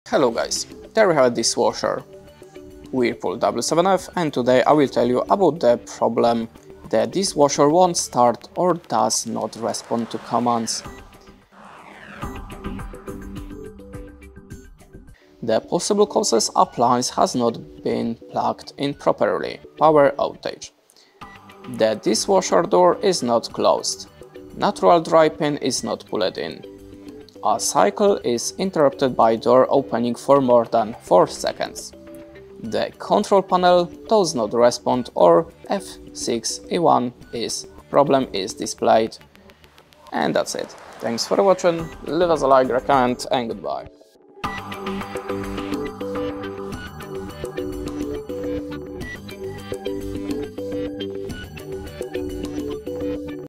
Hello guys, there we have a dishwasher, Whirlpool W7F, and today I will tell you about the problem the dishwasher won't start or does not respond to commands. The possible causes: appliance has not been plugged in properly, power outage. The dishwasher door is not closed. Natural dry pin is not pulled in. A cycle is interrupted by door opening for more than 4 seconds. The control panel does not respond, or F6E1 problem is displayed. And that's it. Thanks for watching, leave us a like, comment, and goodbye.